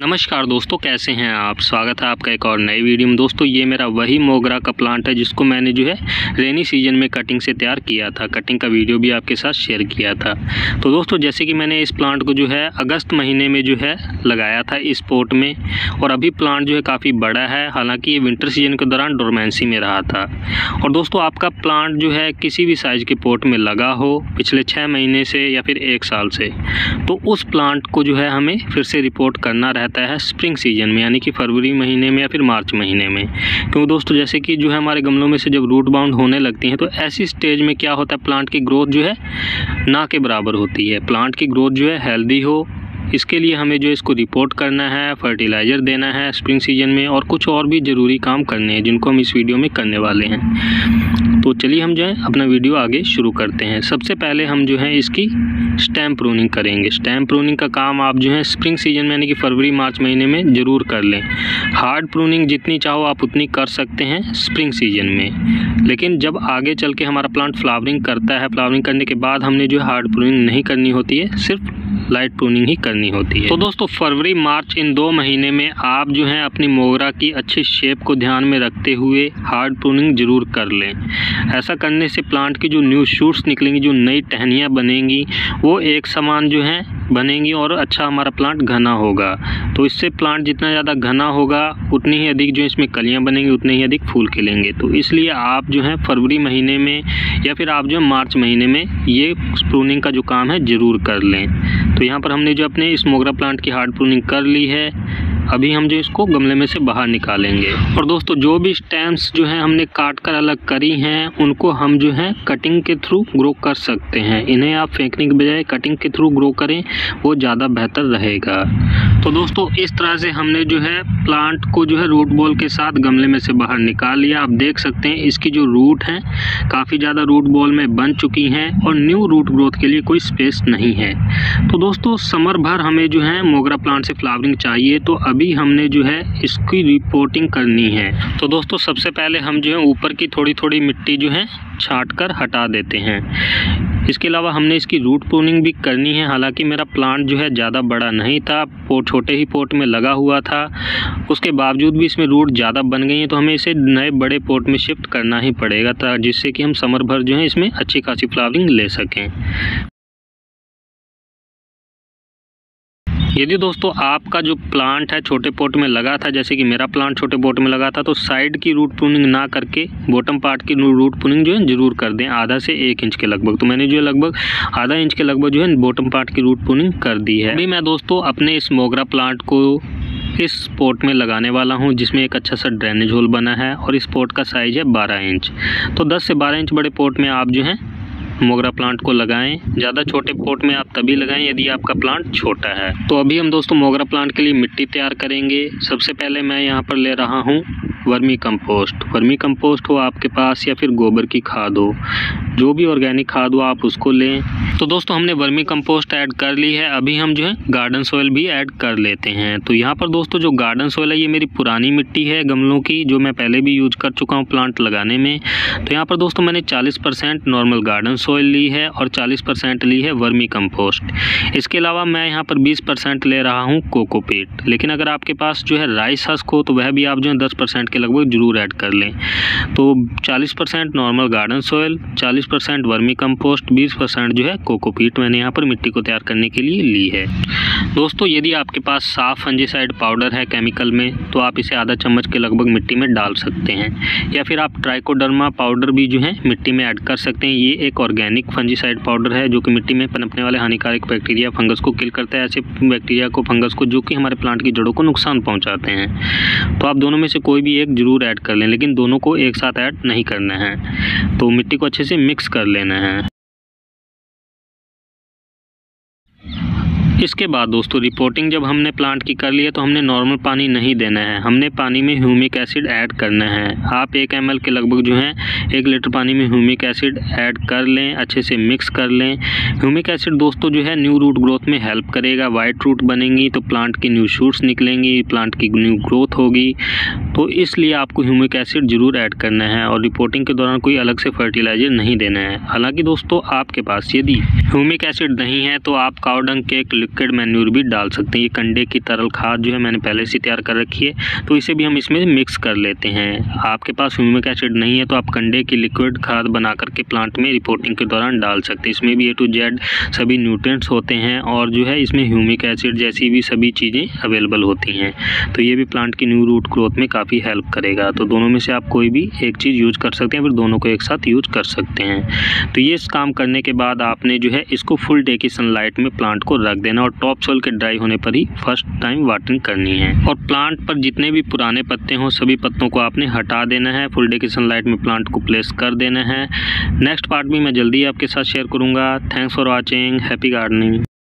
नमस्कार दोस्तों, कैसे हैं आप। स्वागत है आपका एक और नई वीडियो में। दोस्तों ये मेरा वही मोगरा का प्लांट है जिसको मैंने जो है रेनी सीजन में कटिंग से तैयार किया था। कटिंग का वीडियो भी आपके साथ शेयर किया था। तो दोस्तों जैसे कि मैंने इस प्लांट को जो है अगस्त महीने में जो है लगाया था इस पोट में, और अभी प्लांट जो है काफ़ी बड़ा है। हालाँकि ये विंटर सीजन के दौरान डोरमेंसी में रहा था। और दोस्तों आपका प्लांट जो है किसी भी साइज़ के पोट में लगा हो पिछले 6 महीने से या फिर 1 साल से, तो उस प्लांट को जो है हमें फिर से रिपोर्ट करना रहता है स्प्रिंग सीजन में, यानी कि फरवरी महीने में या फिर मार्च महीने में। क्योंकि दोस्तों जैसे कि जो है हमारे गमलों में से जब रूट बाउंड होने लगती हैं तो ऐसी स्टेज में क्या होता है, प्लांट की ग्रोथ जो है ना के बराबर होती है। प्लांट की ग्रोथ जो है हेल्दी हो, इसके लिए हमें जो इसको रिपोर्ट करना है, फर्टिलाइज़र देना है स्प्रिंग सीजन में, और कुछ और भी ज़रूरी काम करने हैं जिनको हम इस वीडियो में करने वाले हैं। तो चलिए हम जो है अपना वीडियो आगे शुरू करते हैं। सबसे पहले हम जो है इसकी स्टेम प्रूनिंग करेंगे। स्टेम प्रूनिंग का काम आप जो है स्प्रिंग सीजन में यानी कि फरवरी मार्च महीने में ज़रूर कर लें। हार्ड प्रूनिंग जितनी चाहो आप उतनी कर सकते हैं स्प्रिंग सीजन में, लेकिन जब आगे चल के हमारा प्लांट फ्लावरिंग करता है, फ्लावरिंग करने के बाद हमने जो है हार्ड प्रूनिंग नहीं करनी होती है, सिर्फ लाइट प्रूनिंग ही करनी होती है। तो दोस्तों फरवरी मार्च इन 2 महीने में आप जो है अपनी मोगरा की अच्छी शेप को ध्यान में रखते हुए हार्ड प्रूनिंग जरूर कर लें। ऐसा करने से प्लांट की जो न्यू शूट्स निकलेंगी, जो नई टहनियाँ बनेंगी, वो एक समान जो है बनेंगी और अच्छा हमारा प्लांट घना होगा। तो इससे प्लांट जितना ज़्यादा घना होगा उतनी ही अधिक जो इसमें कलियाँ बनेंगी, उतने ही अधिक फूल खिलेंगे। तो इसलिए आप जो है फरवरी महीने में या फिर आप जो है मार्च महीने में ये प्रूनिंग का जो काम है ज़रूर कर लें। तो यहाँ पर हमने जो अपने इस मोगरा प्लांट की हार्ड प्रूनिंग कर ली है। अभी हम जो इसको गमले में से बाहर निकालेंगे। और दोस्तों जो भी स्टेम्स जो हैं हमने काट कर अलग करी हैं उनको हम जो है कटिंग के थ्रू ग्रो कर सकते हैं। इन्हें आप फेंकने के बजाय कटिंग के थ्रू ग्रो करें, वो ज़्यादा बेहतर रहेगा। तो दोस्तों इस तरह से हमने जो है प्लांट को जो है रूट बॉल के साथ गमले में से बाहर निकाल लिया। आप देख सकते हैं इसकी जो रूट है काफ़ी ज़्यादा रूट बॉल में बन चुकी हैं और न्यू रूट ग्रोथ के लिए कोई स्पेस नहीं है। तो दोस्तों समर भर हमें जो है मोगरा प्लांट से फ्लावरिंग चाहिए, तो अभी हमने जो है इसकी रिपोर्टिंग करनी है। तो दोस्तों सबसे पहले हम जो है ऊपर की थोड़ी थोड़ी मिट्टी जो है छांट कर हटा देते हैं। इसके अलावा हमने इसकी रूट प्रूनिंग भी करनी है। हालांकि मेरा प्लांट जो है ज़्यादा बड़ा नहीं था, छोटे ही पोट में लगा हुआ था, उसके बावजूद भी इसमें रूट ज़्यादा बन गई हैं, तो हमें इसे नए बड़े पोट में शिफ्ट करना ही पड़ेगा जिससे कि हम समर भर जो है इसमें अच्छी खासी फ्लावरिंग ले सकें। यदि दोस्तों आपका जो प्लांट है छोटे पोट में लगा था, जैसे कि मेरा प्लांट छोटे पोट में लगा था, तो साइड की रूट प्रूनिंग ना करके बॉटम पार्ट की रूट प्रूनिंग जो है ज़रूर कर दें, आधा से 1 इंच के लगभग। तो मैंने जो है लगभग आधा इंच के लगभग जो है बॉटम पार्ट की रूट प्रूनिंग कर दी है। अभी मैं दोस्तों अपने इस मोगरा प्लांट को इस पोट में लगाने वाला हूं जिसमें एक अच्छा सा ड्रेनेज होल बना है, और इस पोट का साइज़ है 12 इंच। तो 10 से 12 इंच बड़े पोट में आप जो है मोगरा प्लांट को लगाएं। ज़्यादा छोटे पोट में आप तभी लगाएं यदि आपका प्लांट छोटा है। तो अभी हम दोस्तों मोगरा प्लांट के लिए मिट्टी तैयार करेंगे। सबसे पहले मैं यहाँ पर ले रहा हूँ वर्मी कंपोस्ट। वर्मी कंपोस्ट हो आपके पास या फिर गोबर की खाद हो, जो भी ऑर्गेनिक खाद हो आप उसको लें। तो दोस्तों हमने वर्मी कंपोस्ट ऐड कर ली है। अभी हम जो है गार्डन सॉइल भी ऐड कर लेते हैं। तो यहाँ पर दोस्तों जो गार्डन सॉइल है ये मेरी पुरानी मिट्टी है गमलों की, जो मैं पहले भी यूज कर चुका हूँ प्लांट लगाने में। तो यहाँ पर दोस्तों मैंने 40% नॉर्मल गार्डन सॉइल ली है और 40% ली है वर्मी कंपोस्ट। इसके अलावा मैं यहाँ पर 20% ले रहा हूँ कोकोपीट। लेकिन अगर आपके पास जो है राइस हस्क हो तो वह भी आप जो है 10% के लगभग जरूर ऐड कर लें। तो 40% normal garden soil, 40% vermi compost, 20% जो है कोकोपीट मैंने यहाँ पर मिट्टी को तैयार करने के लिए ली है। दोस्तों यदि आपके पास साफ फंजीसाइड पाउडर है केमिकल में, तो आप इसे आधा चम्मच के लगभग मिट्टी में डाल सकते हैं, या फिर आप ट्राइकोडर्मा पाउडर भी जो है मिट्टी में ऐड कर सकते हैं। ये एक ऑर्गेनिक फंजीसाइड पाउडर है जो कि मिट्टी में पनपने वाले हानिकारक बैक्टीरिया फंगस को किल करता है, ऐसे बैक्टीरिया को, फंगस को जो कि हमारे प्लांट की जड़ों को नुकसान पहुंचाते हैं। तो आप दोनों में से कोई भी एक जरूर ऐड कर लें, लेकिन दोनों को एक साथ ऐड नहीं करना है। तो मिट्टी को अच्छे से मिक्स कर लेना है। इसके बाद दोस्तों रिपोर्टिंग जब हमने प्लांट की कर ली है तो हमने नॉर्मल पानी नहीं देना है, हमने पानी में ह्यूमिक एसिड ऐड करना है। आप 1 ml के लगभग जो है 1 लीटर पानी में ह्यूमिक एसिड ऐड कर लें, अच्छे से मिक्स कर लें। ह्यूमिक एसिड दोस्तों जो है न्यू रूट ग्रोथ में हेल्प करेगा। वाइट रूट बनेंगी तो प्लांट की न्यू शूट्स निकलेंगी, प्लांट की न्यू ग्रोथ होगी। तो इसलिए आपको ह्यूमिक एसिड जरूर ऐड करना है और रिपोर्टिंग के दौरान कोई अलग से फर्टिलाइजर नहीं देना है। हालांकि दोस्तों आपके पास यदि ह्यूमिक एसिड नहीं है तो आप काऊ डंग के एक लिक्विड मैन्यूर भी डाल सकते हैं। ये कंडे की तरल खाद जो है मैंने पहले से तैयार कर रखी है, तो इसे भी हम इसमें मिक्स कर लेते हैं। आपके पास ह्यूमिक एसिड नहीं है तो आप कंडे की लिक्विड खाद बना करके प्लांट में रिपोर्टिंग के दौरान डाल सकते हैं। इसमें भी A to Z सभी न्यूट्रिएंट्स होते हैं और जो है इसमें ह्यूमिक एसिड जैसी भी सभी चीज़ें अवेलेबल होती हैं, तो ये भी प्लांट की न्यू रूट ग्रोथ में काफ़ी हेल्प करेगा। तो दोनों में से आप कोई भी एक चीज़ यूज कर सकते हैं, फिर दोनों को एक साथ यूज कर सकते हैं। तो ये काम करने के बाद आपने जो है इसको फुल डे की सनलाइट में प्लांट को रख देना और टॉप सोइल के ड्राई होने पर ही फर्स्ट टाइम वाटरिंग करनी है। और प्लांट पर जितने भी पुराने पत्ते हों सभी पत्तों को आपने हटा देना है। फुल डे की सनलाइट में प्लांट को प्लेस कर देना है। नेक्स्ट पार्ट भी मैं जल्दी आपके साथ शेयर करूँगा। Thanks for watching. Happy gardening.